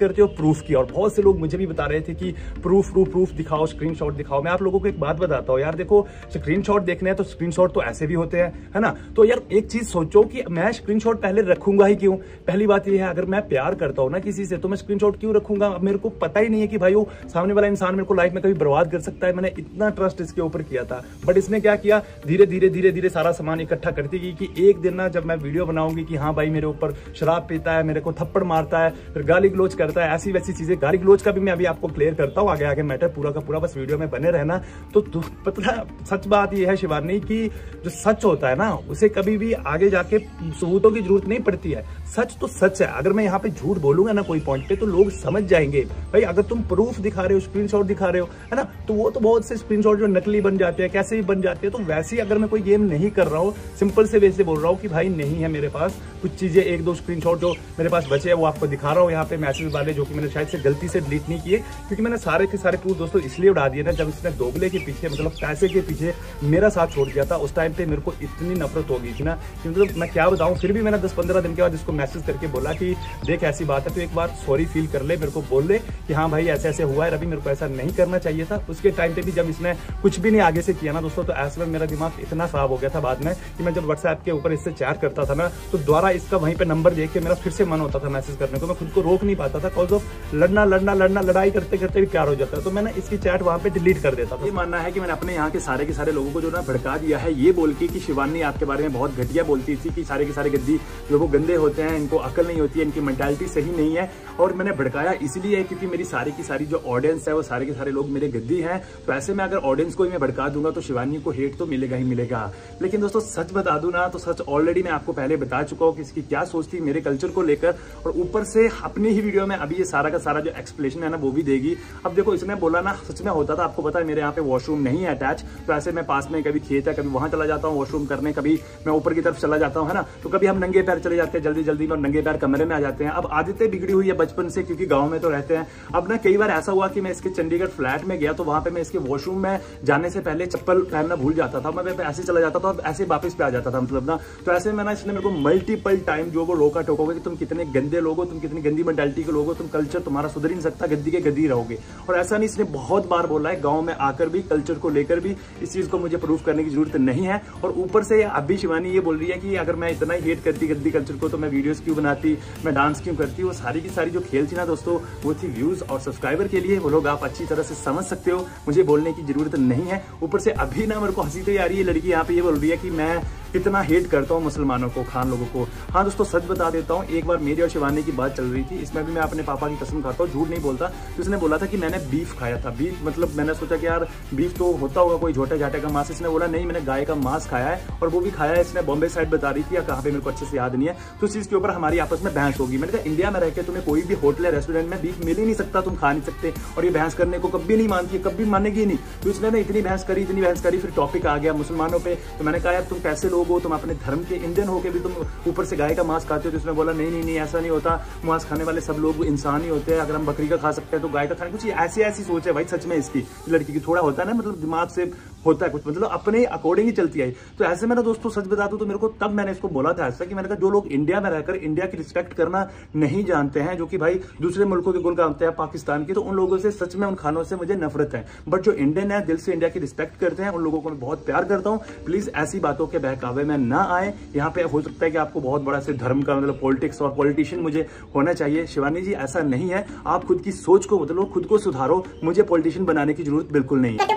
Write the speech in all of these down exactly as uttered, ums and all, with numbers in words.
करते हो प्रूफ की, और बहुत से लोग मुझे भी बता रहे थे कि प्रूफ प्रूफ प्रूफ दिखाओ, स्क्रीनशॉट दिखाओ। मैं आप लोगों को एक बात बताता हूँ यार, देखो स्क्रीनशॉट देखने हैं तो स्क्रीनशॉट तो ऐसे भी होते हैं, है ना। तो यार एक चीज सोचो कि मैं स्क्रीनशॉट पहले रखूंगा ही क्यों। पहली बात ये है, अगर मैं प्यार करता हूँ ना किसी से तो मैं स्क्रीनशॉट क्यों रखूंगा। अब मेरे को पता ही नहीं है कि भाई वो सामने वाला इंसान मेरे को लाइफ में कभी बर्बाद कर सकता है। मैंने इतना ट्रस्ट इसके ऊपर किया था, बट इसने क्या किया, धीरे धीरे धीरे धीरे सारा सामान इकट्ठा करती गई कि एक दिन ना जब मैं वीडियो बनाऊंगी कि हाँ भाई मेरे ऊपर शराब पीता है, मेरे को थप्पड़ मारता है, फिर गाली गलोच करता है, ऐसी वैसी चीजें। गाली गलोच का भी मैं अभी आपको क्लियर करता हूँ आगे आगे मैटर पूरा का पूरा, बस वीडियो में बने रहना। तो पता सच बात यह है शिवानी कि जो सच होता है ना उसे कभी भी आगे जाके सबूतों की जरूरत नहीं पड़ती है। सच तो सच है। अगर मैं यहाँ पे झूठ बोलूंगा ना कोई पॉइंट पे तो लोग समझ जाएंगे। भाई अगर तुम प्रूफ दिखा रहे हो, स्क्रीनशॉट दिखा रहे हो, है ना, तो वो तो बहुत से स्क्रीनशॉट जो नकली बन जाते हैं, कैसे भी बन जाते हैं। तो वैसे ही अगर मैं कोई गेम नहीं कर रहा हूँ, सिंपल से वैसे बोल रहा हूँ कि भाई नहीं है मेरे पास कुछ चीजें, एक दो स्क्रीनशॉट जो मेरे पास बचे हैं वो आपको दिखा रहा हूँ यहाँ पे मैसेज वाले, जो कि मैंने शायद से गलती से डिलीट नहीं किए, क्योंकि मैंने सारे के सारे प्रूफ दोस्तों इसलिए उड़ा दिए ना, जब इसने दोगले के पीछे मतलब पैसे के पीछे मेरा साथ छोड़ दिया था। उस टाइम पे मेरे को इतनी नफरत हो गई थी ना, क्योंकि मैं क्या बताऊं। फिर भी मैंने दस पंद्रह दिन के बाद इसको मैसेज करके बोला कि देख ऐसी बात है तो एक बार सॉरी फील कर ले, मेरे को बोल दे कि हाँ भाई ऐसे ऐसे हुआ है रवि, मेरे को ऐसा नहीं करना चाहिए था। उसके टाइम पे भी जब इसने कुछ भी नहीं आगे से किया ना दोस्तों, तो ऐसे में मेरा दिमाग इतना खराब हो गया था बाद में कि मैं जब व्हाट्सएप के ऊपर इससे चैट करता था ना, तो दोबारा इसका वहीं पे नंबर देख के मेरा फिर से मन होता था मैसेज करने को। मैं खुद को रोक नहीं पाता था, कॉज ऑफ लड़ना लड़ना लड़ना लड़ाई करते करते भी प्यार हो जाता है। तो मैंने इसकी चैट वहां पे डिलीट कर देता था। ये मानना है कि मैंने अपने यहाँ के सारे के सारे लोगों को जो ना भड़का दिया है, ये बोल के कि शिवानी आपके बारे में बहुत घटिया बोलती थी, कि सारे के सारे गद्दी लोगों गंदे होते हैं, इनको अकल नहीं होती है, इनकी मेंटालिटी सही नहीं है। और मैंने भड़काया इसलिए क्योंकि मेरी सारी की सारी जो ऑडियंस है वो सारे के सारे लोग मेरे गद्दी हैं। तो ऐसे में अगर ऑडियंस को ही मैं भड़का दूंगा तो शिवानी को हेट तो मिलेगा ही मिलेगा। लेकिन दोस्तों सच बता दूं ना तो सच ऑलरेडी मैं आपको पहले बता चुका हूँ कि इसकी क्या सोच थी मेरे कल्चर को लेकर, और ऊपर से अपनी ही वीडियो में अभी ये सारा का सारा जो एक्सप्लेनेशन है ना वो भी देगी। अब देखो इसने बोला ना, सच में होता था, आपको पता है मेरे यहाँ पे वॉशरूम नहीं है अटैच, तो ऐसे में पास में कभी खेत है, कभी वहां चला जाता हूँ वॉशरूम करने, कभी मैं ऊपर की तरफ चला जाता हूँ, है ना। तो कभी हम नंगे पैर चले जाते हैं जल्दी जल्दी में और नंगे पैर कमरे में आ जाते हैं। अब आदतें बिगड़ी हुई है बचपन से, क्योंकि गाँव में तो रहते हैं। अब ना कई बार ऐसा हुआ कि मैं इसके चंडीगढ़ फ्लैट में गया तो वहां पे मैं इसके वॉशरूम में जाने से पहले चप्पल पहनना भूल जाता था, मैं ऐसे चला जाता था और ऐसे वापस पे आ जाता था मतलब ना। तो ऐसे में ना इसने मेरे को मल्टीपल टाइम जो वो रोका टोकोगे कि तुम कितने गंदे लोग हो, तुम कितनी गंदी मेंटालिटी के लोग हो, तुम कल्चर तुम्हारा सुधर ही नहीं सकता, गद्दी के गद्दी रहोगे। और ऐसा नहीं, इसने बहुत बार बोला है गाँव में आकर भी, कल्चर को लेकर भी। इस चीज को मुझे प्रूफ करने की जरूरत नहीं है। और ऊपर से अभी शिवानी ये बोल रही है कि अगर मैं इतना ही हेट करती गद्दी कल्चर को तो मैं वीडियोस क्यों बनाती, मैं डांस क्यों करती। वो सारी की सारी जो खेल थी ना दोस्तों वो थी व्यूज और सब्सक्राइबर के लिए। वो लोग आप अच्छी तरह से समझ सकते हो, मुझे बोलने की जरूरत नहीं है। ऊपर से अभी ना मेरे को हंसी तो आ रही है, लड़की यहाँ पे ये बोल रही है कि मैं कितना हेट करता हूँ मुसलमानों को, खान लोगों को। हाँ दोस्तों सच बता देता हूँ, एक बार मेरी और शिवानी की बात चल रही थी, इसमें भी मैं अपने पापा की कसम खाता हूँ, झूठ नहीं बोलता। तो उसने बोला था कि मैंने बीफ खाया था। बीफ मतलब मैंने सोचा कि यार बीफ तो होता होगा कोई झोटे झाटे का मांस। इसने बोला नहीं मैंने गाय का मांस खाया है, और वो भी खाया है इसने बॉम्बे साइड बता रही थी या कहाँ पे मेरे को अच्छे से याद नहीं है। तो इस चीज के ऊपर हमारी आपस में बहस होगी। मैंने कहा इंडिया में रहकर तुम्हें कोई भी होटल या रेस्टोरेंट में बीफ मिल ही नहीं सकता, तुम खा नहीं सकते, और ये बहस करने को कभी नहीं मानती है, कभी मानेगी नहीं। तो इसने ना इतनी बहस करी इतनी बहस करी, फिर टॉपिक आ गया मुसलमानों पे। तो मैंने कहा यार तुम कैसे लोग हो, तुम अपने धर्म के इंडियन होके भी तुम ऊपर से गाय का मांस खाते हो। तो उसने बोला नहीं नहीं नहीं ऐसा नहीं होता, मांस खाने वाले सब लोग इंसान ही होते हैं, अगर हम बकरी का खा सकते हैं तो गाय का खाने। कुछ ऐसी ऐसी सोच है भाई सच में इसकी लड़की की, थोड़ा होता है ना मतलब दिमाग से होता है कुछ, मतलब अपने अकॉर्डिंग ही चलती है। तो ऐसे में ना दोस्तों सच बता दूं तो मेरे को तब मैंने इसको बोला था ऐसा कि मैंने कहा जो लोग इंडिया में रहकर इंडिया की रिस्पेक्ट करना नहीं जानते हैं, जो कि भाई दूसरे मुल्कों के गुण गाते हैं पाकिस्तान की, तो उन लोगों से सच में उन खानों से मुझे नफरत है। बट जो इंडियन है दिल से इंडिया की रिस्पेक्ट करते हैं उन लोगों को मैं बहुत प्यार करता हूँ। प्लीज ऐसी बातों के बहकावे में ना आए। यहाँ पे हो सकता है कि आपको बहुत बड़ा से धर्म का मतलब पॉलिटिक्स और पॉलिटिशियन मुझे होना चाहिए। शिवानी जी ऐसा नहीं है, आप खुद की सोच को बदलो, खुद को सुधारो, मुझे पॉलिटिशियन बनाने की जरूरत बिल्कुल नहीं है।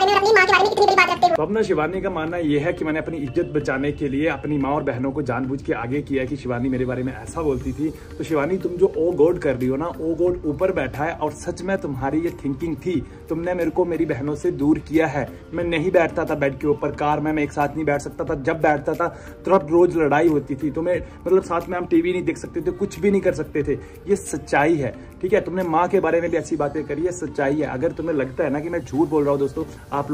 तो अब ना शिवानी का मानना यह है कि मैंने अपनी इज्जत बचाने के लिए अपनी माँ और बहनों को जानबूझ के आगे किया कि शिवानी मेरे बारे में ऐसा बोलती थी। तो शिवानी तुम जो ओ गॉड कर रही हो ना, ओ गॉड ऊपर बैठा है, और सच में तुम्हारी ये थिंकिंग थी। तुमने मेरे को मेरी बहनों से दूर किया है। मैं नहीं बैठता था बेड के ऊपर, कार में मैं एक साथ नहीं बैठ सकता था, जब बैठता था तब रोज लड़ाई होती थी। तुम्हें मतलब साथ में हम टीवी नहीं देख सकते थे, कुछ भी नहीं कर सकते थे। ये सच्चाई है, ठीक है। तुमने माँ के बारे में भी ऐसी बातें करी है, सच्चाई है। अगर तुम्हें लगता है ना कि मैं झूठ बोल रहा हूँ दोस्तों, आप लोगों को भी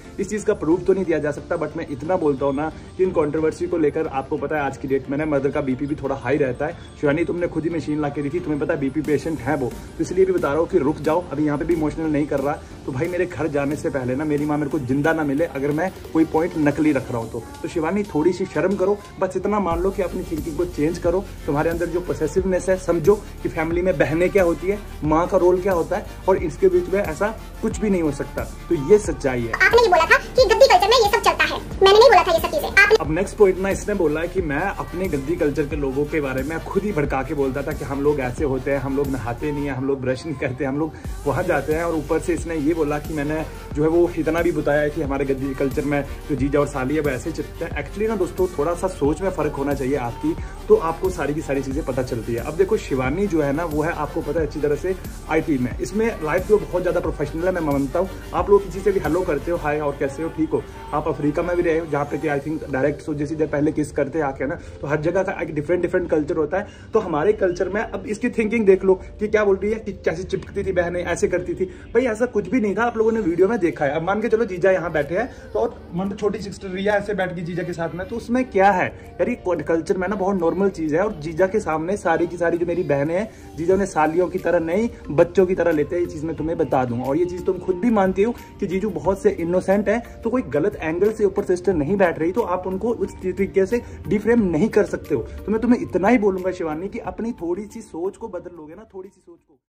इस चीज का प्रूफ तो नहीं दिया जा सकता, बट मैं इतना बोलता हूँ ना कि इन कंट्रोवर्सी को लेकर आपको पता है आज की डेट में ना मदर का बीपी भी थोड़ा हाई रहता है। शिवानी तुमने खुद ही मशीन ला के दी थी, तुम्हें पता है बीपी पेशेंट है वो, तो इसलिए भी बता रहा हूँ कि रुक जाओ, अभी यहाँ पे भी इमोशनल नहीं कर रहा। तो भाई मेरे घर जाने से पहले ना मेरी माँ मेरे को जिंदा ना मिले अगर मैं कोई पॉइंट नकली रख रहा हूँ तो, तो शिवानी थोड़ी सी शर्म करो, बस इतना मान लो कि अपनी थिंकिंग को चेंज करो। तुम्हारे अंदर जो पोसेसिवनेस है समझो कि फैमिली में बहनें क्या होती है, माँ का रोल क्या होता है, और इसके बीच में ऐसा कुछ भी नहीं हो सकता। तो ये सच्चाई है। आपने ये बोला था कि गद्दी कल्चर में ये सब चलता है, मैंने नहीं बोला था ये सब चीजें। आप... अब नेक्स्ट पॉइंट ना इसने बोला है कि मैं अपने गद्दी कल्चर के लोगों के बारे में खुद ही भड़का के बोलता था कि हम लोग ऐसे होते हैं, हम लोग नहाते नहीं है, हम लोग ब्रश नहीं करते, हम लोग वहाँ जाते हैं। और ऊपर से इसने ये बोला कि मैंने जो है वो इतना भी बताया है कि हमारे गद्दी कल्चर में जो जीजा और साली है वो ऐसे चलते हैं। एक्चुअली ना दोस्तों थोड़ा सा सोच में फर्क होना चाहिए आपकी, तो आपको सारी की सारी चीजें पता चलती है। अब देखो शिवानी जो है ना वो है आपको पता है अच्छी तरह से आईटी में, इसमें लाइफ जो बहुत ज्यादा प्रोफेशनल है, मैं मानता हूँ। आप लोग किसी से भी हेलो करते हो, हाय और कैसे हो, ठीक हो। आप अफ्रीका में भी रहे हो जहाँ पे कि आई थिंक डायरेक्ट सो जैसे जब पहले किस करते हैं आके ना, तो हर जगह का एक डिफरेंट डिफरेंट कल्चर होता है। तो हमारे कल्चर में अब इसकी थिंकिंग देख लो कि क्या बोल रही है कि कैसे चिपकती थी बहनें, ऐसे करती थी। भाई ऐसा कुछ भी नहीं था, आप लोगों ने वीडियो में देखा है। अब मान के चलो जीजा यहाँ बैठे हैं तो और मतलब छोटी सिस्टर रिया ऐसे बैठ गई जीजा के साथ में, तो उसमें क्या है यार, ये कल्चर में ना बहुत नॉर्मल चीज है। और जीजा के सामने सारी की सारी जो मेरी बहनें हैं, जीजा उन्हें सालियों की तरह नहीं बच्चों की तरह लेते हैं। ये चीज मैं तुम्हें बता दूं, और ये चीज तुम खुद भी मानती हो कि जीजू बहुत से इनोसेंट है, तो कोई गलत एंगल से ऊपर सिस्टर नहीं बैठ रही तो आप उनको उस तरीके से डिफ्रेम नहीं कर सकते हो। तो मैं तुम्हें इतना ही बोलूंगा शिवानी कि अपनी थोड़ी सी सोच को बदल लोगे ना, थोड़ी सी सोच को